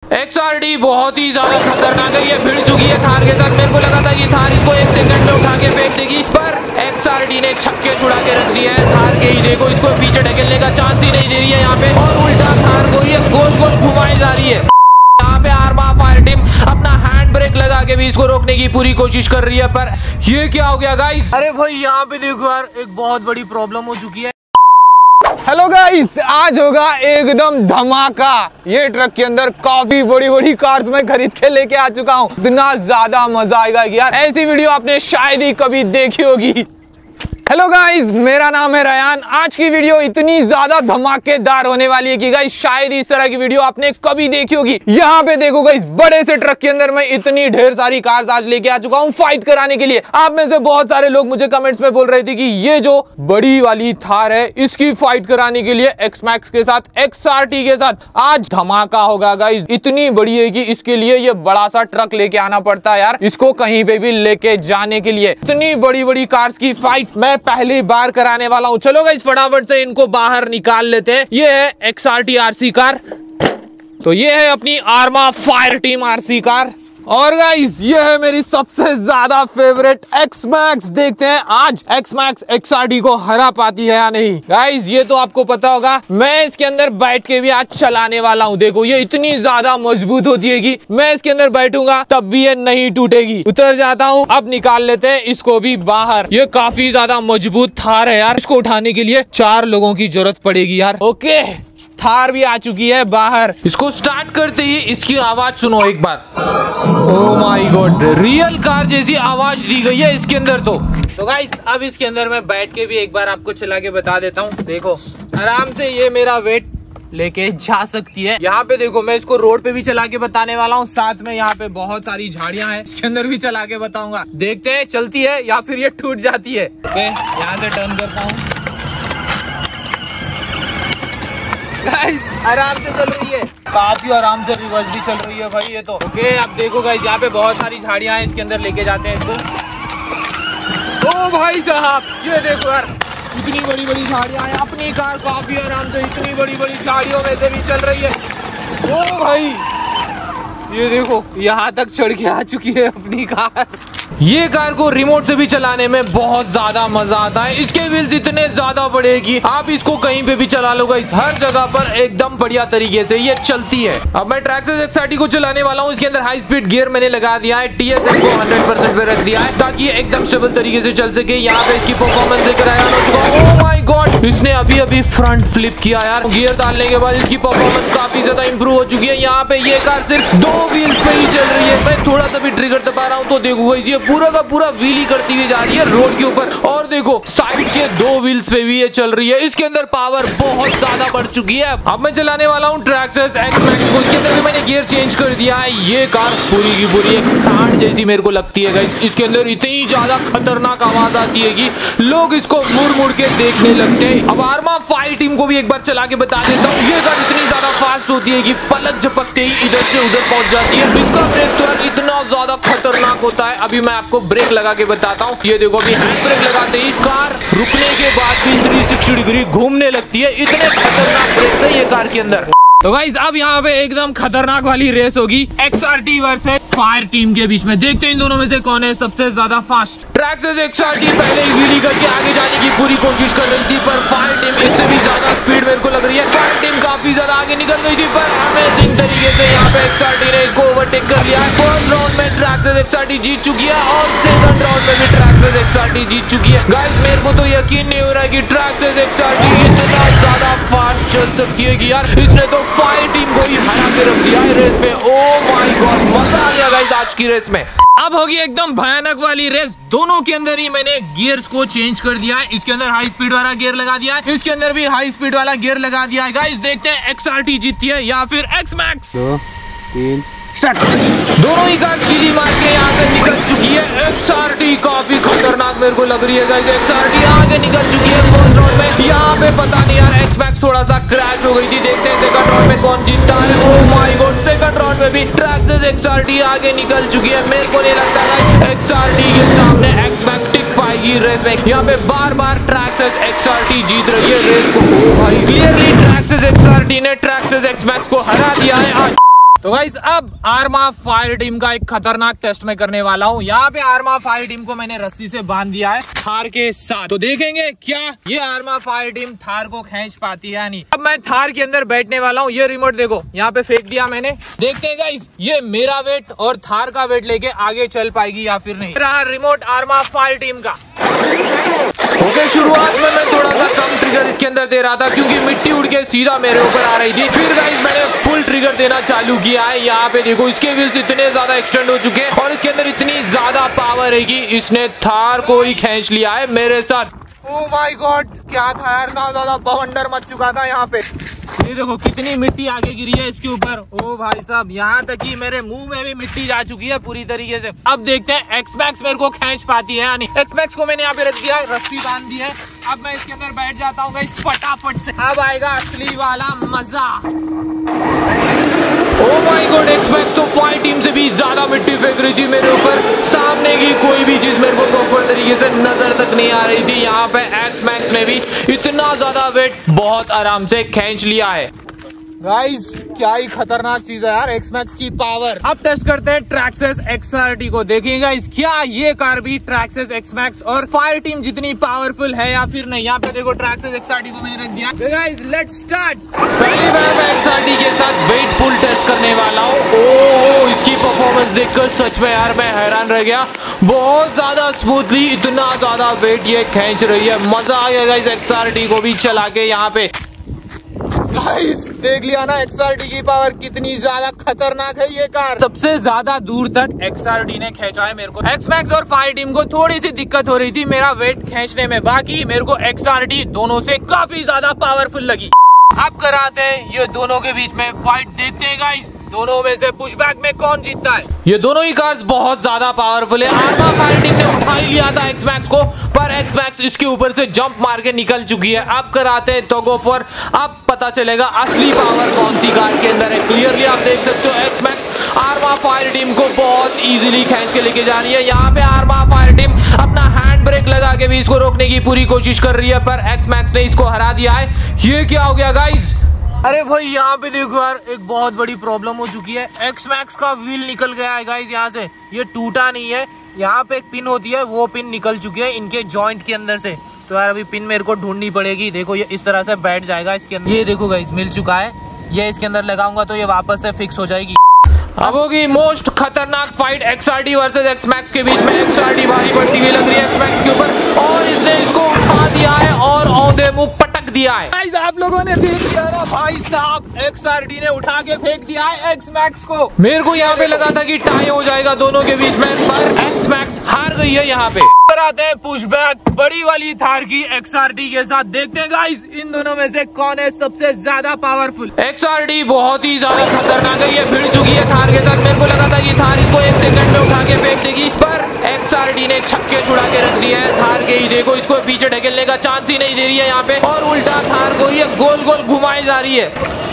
XRD बहुत ही ज्यादा खतरनाक है, ये भिड़ चुकी है थार के साथ। मेरे को लगा था कि थार इसको 1 सेकंड में उठा के फेंक देगी, पर XRD ने छक्के छुड़ा के रख दिया है थार के ही। देखो इसको पीछे ढकेलने का चांस ही नहीं दे रही है यहाँ पे, और उल्टा थार को ये गोल गोल घुमाई जा रही है। यहाँ पे आर्मा फायर टीम अपना हैंड ब्रेक लगा के भी इसको रोकने की पूरी कोशिश कर रही है, पर ये क्या हो गया गाइस? अरे भाई यहाँ पे देखो यार, एक बहुत बड़ी प्रॉब्लम हो चुकी है। हेलो गाइस, आज होगा एकदम धमाका। ये ट्रक के अंदर काफी बड़ी बड़ी कार्स मैं खरीद के लेके आ चुका हूँ। इतना ज्यादा मजा आएगा कि यार ऐसी वीडियो आपने शायद ही कभी देखी होगी। हेलो गाइस, मेरा नाम है रयान। आज की वीडियो इतनी ज्यादा धमाकेदार होने वाली है कि गाइस शायद इस तरह की वीडियो आपने कभी देखी होगी। यहाँ पे देखो गाइस, बड़े से ट्रक के अंदर मैं इतनी ढेर सारी कार्स आज लेके आ चुका हूँ फाइट कराने के लिए। आप में से बहुत सारे लोग मुझे कमेंट्स में बोल रहे थे कि ये जो बड़ी वाली थार है इसकी फाइट कराने के लिए XMAX के साथ, XRT के साथ आज धमाका होगा गाइस। इतनी बड़ी है कि इसके लिए ये बड़ा सा ट्रक लेके आना पड़ता है यार, इसको कहीं पे भी लेके जाने के लिए। इतनी बड़ी बड़ी कार्स की फाइट मैं पहली बार कराने वाला हूं। चलो गाइस फटाफट से इनको बाहर निकाल लेते हैं। ये है XRT RC कार, तो ये है अपनी Arrma Fireteam RC car, और गाइस ये है मेरी सबसे ज्यादा फेवरेट XMAX। देखते हैं आज XMAX XRT को हरा पाती है या नहीं। गाइस ये तो आपको पता होगा, मैं इसके अंदर बैठ के भी आज चलाने वाला हूँ। देखो ये इतनी ज्यादा मजबूत होती है कि मैं इसके अंदर बैठूंगा तब भी ये नहीं टूटेगी। उतर जाता हूँ, अब निकाल लेते हैं इसको भी बाहर। ये काफी ज्यादा मजबूत थार है यार, इसको उठाने के लिए 4 लोगों की जरूरत पड़ेगी यार। ओके, थार भी आ चुकी है बाहर। इसको स्टार्ट करते ही इसकी आवाज सुनो एक बार। Oh my god, real car जैसी आवाज दी गई है इसके अंदर। तो गाइस अब इसके अंदर मैं बैठ के भी एक बार आपको चला के बता देता हूँ। देखो आराम से ये मेरा वेट लेके जा सकती है। यहाँ पे देखो मैं इसको रोड पे भी चला के बताने वाला हूँ, साथ में यहाँ पे बहुत सारी झाड़ियां हैं, इसके अंदर भी चला के बताऊंगा। देखते हैं चलती है या फिर ये टूट जाती है। ओके, यहाँ से टर्न करता हूँ। गाइस आराम से चल रही है, काफी आराम से रिवर्स भी चल रही है भाई ये तो। ओके अब देखो गाइस, यहाँ पे बहुत सारी झाड़ियां हैं, इसके अंदर लेके जाते हैं इसको। ओ भाई साहब ये देखो यार, इतनी बड़ी बड़ी झाड़ियां हैं। अपनी कार काफी आराम से इतनी बड़ी बड़ी झाड़ियों में से भी चल रही है। ओ भाई ये देखो, यहाँ तक चढ़ के आ चुकी है अपनी कार। ये कार को रिमोट से भी चलाने में बहुत ज्यादा मजा आता है। इसके व्हील्स इतने ज्यादा बड़े कि आप इसको कहीं पे भी चला लो गाइस, हर जगह पर एकदम बढ़िया तरीके से ये चलती है। अब मैं ट्रैक्सेस XRT को चलाने वाला हूँ। इसके अंदर हाई स्पीड गियर मैंने लगा दिया है, TSM को 100% पे रख दिया है ताकि ये एकदम स्टेबल तरीके से चल सके। यहाँ पे इसकी परफॉर्मेंस देखकर आया हो चुका हूँ। ओह माय गॉड, इसने अभी अभी फ्रंट फ्लिप किया यार। गियर डालने के बाद इसकी परफॉर्मेंस काफी ज्यादा इंप्रूव हो चुकी है। यहाँ पे ये कार सिर्फ 2 व्हील्स पे ही चल रही है। मैं थोड़ा सा भी ट्रिगर दबा रहा हूँ तो देखो गाइस, ये पूरा का पूरा व्हीली करती हुई जा रही है रोड के ऊपर। और देखो साइड के 2 व्हील्स पे भी ये चल रही है। इसके अंदर पावर बहुत ज्यादा बढ़ चुकी है। अब मैं चलाने वाला हूँ ट्रैक्सेस XMAX को। इसके अंदर भी मैंने गियर चेंज कर दिया है। ये कार पूरी की पूरी एक सांड जैसी मेरे को लगती है गाइस। इसके अंदर इतनी ज्यादा खतरनाक आवाज आती है कि लोग इसको मुड़ मुड़ के देखने लगते हैं। अब आर्मा फायर टीम को भी एक बार चला के बता देता हूँ। ये कार इतनी ज्यादा फास्ट होती है कि पलक झपकते ही इधर से उधर पहुंच जाती है। इसका ब्रेक तो इतना ज्यादा खतरनाक होता है। अभी मैं आपको ब्रेक लगा के बताता हूँ। ये देखो अभी हैंड ब्रेक लगाते ही कार रुकने के बाद भी 360 डिग्री घूमने लगती है। इतने खतरनाक ब्रेक है ये कार के अंदर। तो गाइस अब यहाँ पे एकदम खतरनाक वाली रेस होगी XRT वर्सेस फायर टीम के बीच में। देखते हैं इन दोनों में से कौन है सबसे ज्यादा फास्ट। ट्रैक्सेस XRT पहले ही व्हीली करके आगे जाने की पूरी कोशिश कर रही थी, पर फायर टीम इससे भी ज्यादा स्पीड मेरे को लग रही है। फायर टीम काफी ज्यादा आगे निकल गई थी, पर अमेजिंग तरीके से यहाँ पे XRT ने इसको ओवरटेक कर लिया है। फर्स्ट राउंड में ट्रैक्सेस XRT जीत चुकी है और सेकंड राउंड में भी ट्रैक्सेस XRT जीत चुकी है। गाइस मेरे को तो यकीन नहीं हो रहा है कि ट्रैक्सेस XRT इतना ज्यादा फास्ट चल सकती है कि यार इसने तो फायर टीम को ही हरा के रख दिया है रेस में। ओह माय गॉड, मजा आ गया गाइस आज की रेस में। अब होगी एकदम भयानक वाली रेस। दोनों के अंदर ही मैंने गियर्स को चेंज कर दिया है। इसके अंदर हाई स्पीड वाला गियर लगा दिया है, इसके अंदर भी हाई स्पीड वाला गियर लगा दिया है। गाइस देखते हैं XRT जीतती है या फिर XMAX। 2 3 दोनों ही कार गिली मार के यहाँ से निकल चुकी है। XRT काफी खतरनाक मेरे को लग रही है गाइस। XRT आगे निकल चुकी है फर्स्ट राउंड में। यहाँ पे पता नहीं यार XMAX थोड़ा सा क्रैश हो गई थी। देखते हैं सेकंड राउंड में कौन जीतता है। Oh my god, second round में भी ट्रैक्सेस XRT आगे निकल चुकी है। मेरे को नहीं लगता गाइस XRT के सामने XMAX टिक पाएगी रेस में। यहाँ पे बार बार ट्रैक्सेस XRT जीत रही है रेस को। ओ भाई क्लियरली ट्रैक्सेस XRT ने ट्रैक्सेस XMAX को हरा दिया है आज। तो गाइस अब आर्मा फायर टीम का एक खतरनाक टेस्ट मैं करने वाला हूँ। यहाँ पे आर्मा फायर टीम को मैंने रस्सी से बांध दिया है थार के साथ। तो देखेंगे क्या ये आर्मा फायर टीम थार को खींच पाती है या नहीं। अब मैं थार के अंदर बैठने वाला हूँ। ये रिमोट देखो यहाँ पे फेंक दिया मैंने। देखते हैं गाइस ये मेरा वेट और थार का वेट लेके आगे चल पाएगी या फिर नहीं। रहा रिमोट आर्मा फायर टीम का। ओके, शुरुआत में मैं थोड़ा सा कम ट्रिगर इसके अंदर दे रहा था क्योंकि मिट्टी उड़ के सीधा मेरे ऊपर आ रही थी। फिर गाइस मैंने फुल ट्रिगर देना चालू किया है। यहाँ पे देखो इसके व्हील्स इतने ज्यादा एक्सटेंड हो चुके हैं और इसके अंदर इतनी ज्यादा पावर है कि इसने थार को ही खींच लिया है मेरे साथ। ओह माय गॉड, क्या था यार, ना ज्यादा बवंडर मच चुका था यहाँ पे। ये देखो कितनी मिट्टी आगे गिरी है इसके ऊपर। ओ भाई साहब, यहाँ तक कि मेरे मुंह में भी मिट्टी जा चुकी है पूरी तरीके से। अब देखते हैं एक्स मैक्स मेरे को खींच पाती है या नहीं। एक्स मैक्स को मैंने यहाँ पे रख दिया, रस्सी बांध दी है। अब मैं इसके अंदर बैठ जाता हूँ गाइस फटाफट से। अब आएगा असली वाला मजा। Oh my god, X Maxx तो फायर टीम से भी ज्यादा मिट्टी फेंक रही थी मेरे ऊपर। सामने की कोई भी चीज मेरे को प्रॉपर तरीके से नजर तक नहीं आ रही थी। यहाँ पे एक्स मैक्स ने भी इतना ज्यादा वेट बहुत आराम से खींच लिया है। गाइस क्या ही खतरनाक चीज है यार एक्स मैक्स की पावर। अब टेस्ट करते हैं ट्रैक्सेस एक्सआरटी को। देखिए गाइस क्या ये कार भी ट्रैक्सेस एक्स मैक्स और फायर टीम जितनी पावरफुल है या फिर नहीं। यहाँ पे देखो ट्रैक्सेस एक्सआरटी को मैंने रख दिया। Guys let's start. पहली बार मैं एक्सआरटी के साथ वेट पुल टेस्ट करने वाला हूँ। ओह, इसकी परफॉर्मेंस देखकर सच में यार मैं हैरान रह गया। बहुत ज्यादा स्मूथली इतना ज्यादा वेट ये खींच रही है। मजा आ गया गाइस एक्सआरटी को भी चला के। यहाँ पे गाइस देख लिया ना एक्सआरटी की पावर कितनी ज्यादा खतरनाक है ये कार। सबसे ज्यादा दूर तक एक्सआरटी ने खींचा है मेरे को। एक्स मैक्स और फायर टीम को थोड़ी सी दिक्कत हो रही थी मेरा वेट खींचने में, बाकी मेरे को एक्सआरटी दोनों से काफी ज्यादा पावरफुल लगी। अब कराते हैं ये दोनों के बीच में फाइट। देखते हैं गाइस दोनों में से पुशबैक में कौन जीतता है। ये दोनों ही कार्स बहुत ज्यादा पावरफुल है। आर्मा फायर टीम ने उठा ही लिया था एक्स मैक्स को, पर एक्स मैक्स इसके ऊपर से जंप मार के निकल चुकी है। अब कराते हैं टग ऑफ वॉर। अब पता चलेगा असली पावर कौन सी कार के अंदर है। क्लियरली आप देख सकते हो X Maxx Arrma Fireteam को बहुत इजीली खींच के लेके जा रही है। यहाँ पे आर्मा फायर टीम अपना हैंड ब्रेक लगा के भी इसको रोकने की पूरी कोशिश कर रही है, पर एक्स मैक्स ने इसको हरा दिया है। ये क्या हो गया गाइस? अरे भाई यहाँ पे देखो यार एक बहुत बड़ी प्रॉब्लम हो चुकी है। एक्स मैक्स का व्हील निकल गया है गाइस यहाँ से। ये टूटा नहीं है, यहाँ पे एक पिन होती है वो पिन निकल चुकी है इनके जॉइंट के अंदर से। तो यार अभी पिन मेरे को ढूंढनी पड़ेगी। देखो ये इस तरह से बैठ जाएगा इसके अंदर। ये देखो गाइस मिल चुका है। ये इसके अंदर लगाऊंगा तो ये वापस से फिक्स हो जाएगी। अब होगी मोस्ट खतरनाक fight XRT versus X Maxx के बीच में। एक्सआरटी भारी पड़ती हुई लग रही है एक्स मैक्स के ऊपर और इसने इसको उठा दिया है और औंधे मुंह पटक दिया है। गाइस आप लोगों ने देख लिया ना भाई साहब, एक्सआरटी ने उठा के फेंक दिया है एक्स मैक्स को। मेरे को यहाँ पे लगा था कि टाई हो जाएगा दोनों के बीच में, पर एक्स मैक्स हार गई है यहाँ पे। आते हैं पुशबैक बड़ी वाली थार की एक्सआरटी के साथ। देखते हैं गाइस इन दोनों में से कौन है सबसे ज्यादा पावरफुल। एक्सआरटी बहुत ही ज्यादा खतरनाक है। ये भिड़ चुकी है थार के साथ। मेरे को लगा था कि थार इसको 1 सेकंड में उठा के फेंक देगी, पर एक्सआरटी ने छक्के छुड़ा के रख दिए हैं थार के ही। देखो इसको पीछे ढकेलने का चांस ही नहीं दे रही है यहाँ पे और उल्टा थार को ये गोल गोल घुमाई जा रही है।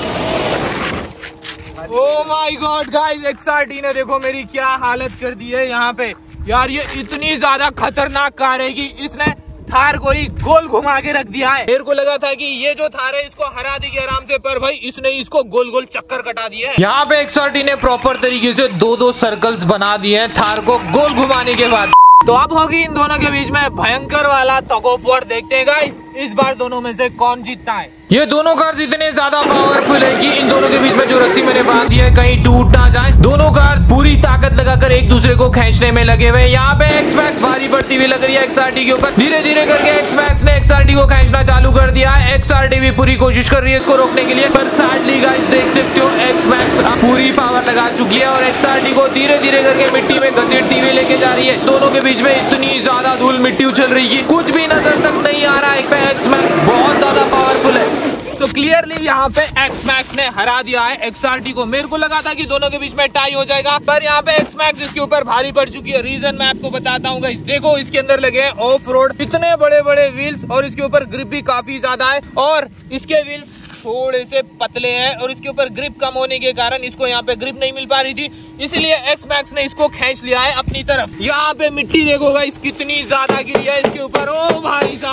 Oh my god guys, XRT ने देखो मेरी क्या हालत कर दी है यहाँ पे। यार ये इतनी ज्यादा खतरनाक कार है कि इसने थार को ही गोल घुमा के रख दिया है। मेरे को लगा था कि ये जो थार है इसको हरा देगी आराम से, पर भाई इसने इसको गोल गोल चक्कर कटा दिए है। यहाँ पे एक्सआरटी ने प्रॉपर तरीके से 2-2 सर्कल्स बना दिए हैं थार को गोल घुमाने के बाद। तो अब होगी इन दोनों के बीच में भयंकर वाला टग ऑफ वॉर। देखते हैं गाइस इस बार दोनों में से कौन जीतता है। ये दोनों कार्स इतने ज्यादा पावरफुल है कि इन दोनों के बीच में जो रस्सी मैंने बांध दी है कहीं टूट ना जाए। दोनों कार्स पूरी ताकत लगाकर एक दूसरे को खींचने में लगे हुए। यहाँ पे एक्स मैक्स भारी पड़ती हुई लग रही है एक्सआरटी के ऊपर। धीरे धीरे करके एक्स मैक्स ने एक्सआरटी को खींचना चालू कर दिया है। एक्सआरटी भी पूरी कोशिश कर रही है इसको रोकने के लिए, पर सैडली गाइस देख सकते हो एक्स मैक्स पूरी पावर लगा चुकी है और एक्सआरटी को धीरे धीरे करके मिट्टी में घसीटती हुई लेके जा रही है। दोनों के बीच में इतनी ज्यादा धूल मिट्टी उछल रही है, कुछ भी नजर तक नहीं आ रहा है। एक्स मैक्स बहुत ज्यादा पावरफुल है। तो क्लियरली यहाँ पे एक्स मैक्स ने हरा दिया है एक्सआरटी को। मेरे को लगा था कि दोनों के बीच में टाई हो जाएगा, पर यहाँ पे एक्स मैक्स इसके ऊपर भारी पड़ चुकी है। रीजन मैं आपको बताता हूँ गाइस। देखो इसके अंदर लगे हैं ऑफ रोड इतने बड़े बड़े व्हील्स और इसके ऊपर ग्रिप भी काफी ज्यादा है और इसके व्हील्स थोड़े से पतले हैं और इसके ऊपर ग्रिप कम होने के कारण इसको यहाँ पे ग्रिप नहीं मिल पा रही थी, इसलिए एक्स मैक्स ने इसको खींच लिया है अपनी तरफ। यहाँ पे मिट्टी देखो गाइस कितनी ज्यादा गिरी है इसके ऊपर। ओ भाई साहब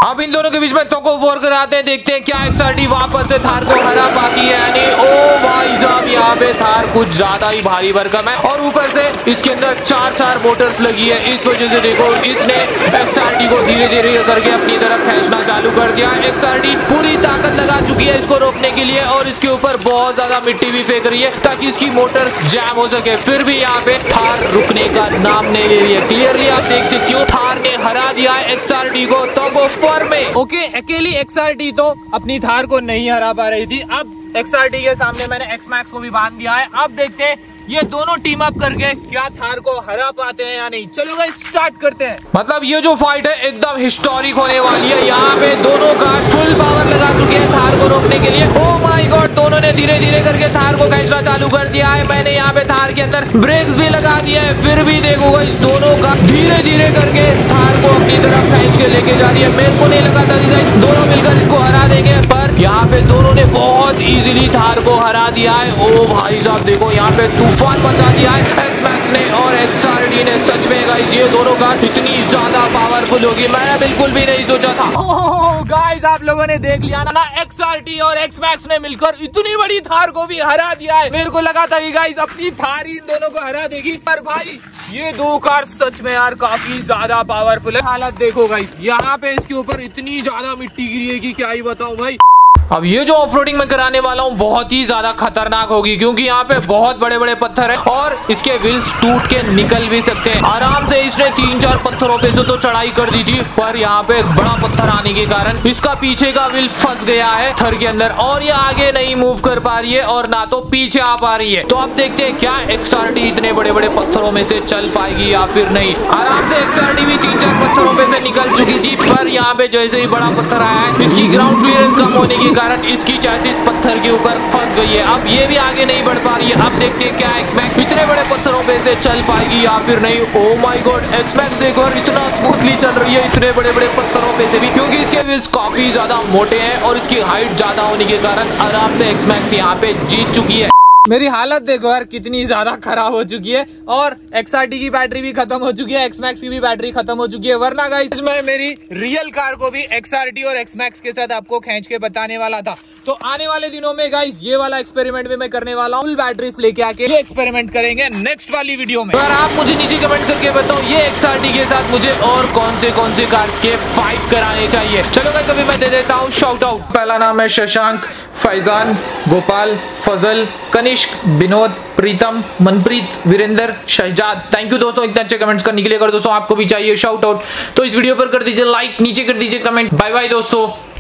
अब इन दोनों के बीच में टग ऑफ वॉर कराते हैं, देखते हैं क्या XRD वापस से थार को हरा पाती है यानी। ओ भाई साहब, यहाँ पे थार कुछ ज्यादा ही भारी भरकम है और ऊपर से इसके अंदर 4 मोटर्स लगी है। इस वजह से देखो इसने XRD को धीरे धीरे करके अपनी तरफ खींचना चालू कर दिया। XRD पूरी ताकत लगा चुकी है इसको रोकने के लिए और इसके ऊपर बहुत ज्यादा मिट्टी भी फेंक रही है ताकि इसकी मोटर जैम हो सके। फिर भी यहाँ पे थार रुकने का नाम नहीं ले रही है। क्लियरली आप देख सकते हो थार ने हरा दिया है XRD को टग ऑफ वॉर में। ओके, अकेली XRD तो अपनी थार को नहीं हरा पा रही थी। अब XRD के सामने मैंने X-Max को भी बांध दिया है। अब देखते हैं ये दोनों टीम अप करके क्या थार को हरा पाते हैं या नहीं। चलो गाइस स्टार्ट करते हैं। मतलब ये जो फाइट है एकदम हिस्टोरिक होने वाली है। यहाँ पे दोनों कार फुल पावर लगा चुके हैं थार को रोकने के लिए। ओ माय गॉड, दोनों ने धीरे धीरे करके थार को खींचना चालू कर दिया है। मैंने यहाँ पे थार के अंदर ब्रेक्स भी लगा दिया है, फिर भी देखो गाइस दोनों कार धीरे धीरे करके थार को अपनी तरफ खींच के लेके जा रही है। मेरे को नहीं लगा था गाइस दोनों मिलकर इसको हरा देंगे, पर यहाँ पे दोनों ने बहुत इजीली थार को हरा दिया है। ओ भाई साहब देखो यहाँ पे तूफान मचा दिया है X-Max ने और XRD ने। सच में गाइस ये दोनों कार इतनी ज्यादा पावरफुल होगी मैंने बिल्कुल भी नहीं सोचा था। गाइस आप लोगों ने देख लिया ना, XRD और X-Max ने मिलकर इतनी बड़ी थार को भी हरा दिया है। मेरे को लगा था कि गाइस अपनी थार ही इन दोनों को हरा देगी, पर भाई ये दो कार सच में यार काफी ज्यादा पावरफुल है। हालत देखो गाइस, यहाँ पे इसके ऊपर इतनी ज्यादा मिट्टी गिरी है कि क्या ही बताऊं भाई। अब ये जो ऑफरोडिंग में कराने वाला हूँ बहुत ही ज्यादा खतरनाक होगी क्योंकि यहाँ पे बहुत बड़े बड़े पत्थर है और इसके व्हील्स टूट के निकल भी सकते हैं। आराम से इसने 3-4 पत्थरों पे से तो चढ़ाई कर दी थी, पर यहाँ पे एक बड़ा पत्थर आने के कारण इसका पीछे का व्हील फंस गया है थर के अंदर और ये आगे नहीं मूव कर पा रही है और ना तो पीछे आ पा रही है। तो अब देखते हैं क्या XRD इतने बड़े बड़े पत्थरों में से चल पाएगी या फिर नहीं। आराम से XRD भी 3-4 पत्थरों में से निकल चुकी थी, पर यहाँ पे जैसे ही बड़ा पत्थर आया है इसकी ग्राउंड क्लियरेंस कम होने के कारण इसकी चैसिस पत्थर के ऊपर फंस गई है। अब ये भी आगे नहीं बढ़ पा रही है। अब देखते हैं क्या X-Max इतने बड़े पत्थरों पे से चल पाएगी या फिर नहीं। ओ माय गॉड, X-Max देखो इतना स्मूथली चल रही है इतने बड़े बड़े पत्थरों पे से भी, क्योंकि इसके व्हील्स काफी ज्यादा मोटे हैं और इसकी हाइट ज्यादा होने के कारण आराम से X-Max यहाँ पे जीत चुकी है। मेरी हालत देखो यार कितनी ज्यादा खराब हो चुकी है और XRD की बैटरी भी खत्म हो चुकी है, X-Max की भी बैटरी खत्म हो चुकी है। वरना गाइस मैं मेरी रियल कार को भी XRD और X-Max के साथ आपको खींच के बताने वाला था। तो आने वाले दिनों में गाइस ये वाला एक्सपेरिमेंट भी मैं करने वाला हूँ। फुल बैटरीज लेके आके ये एक्सपेरिमेंट करेंगे नेक्स्ट वाली वीडियो में। अगर आप मुझे नीचे कमेंट करके बताओ ये XRD के साथ मुझे और कौन से कार्स के फाइट कराने चाहिए। चलो गाइस अभी मैं दे देता हूँ शाउट आउट। पहला नाम है शशांक, फैजान, गोपाल, फजल, कनिष्क, विनोद, प्रीतम, मनप्रीत, वीरेंद्र, शहजाद। थैंक यू दोस्तों इतने अच्छे कमेंट्स करने के लिए। अगर दोस्तों आपको भी चाहिए शाउट आउट तो इस वीडियो पर कर दीजिए लाइक, नीचे कर दीजिए कमेंट। बाय बाय दोस्तों।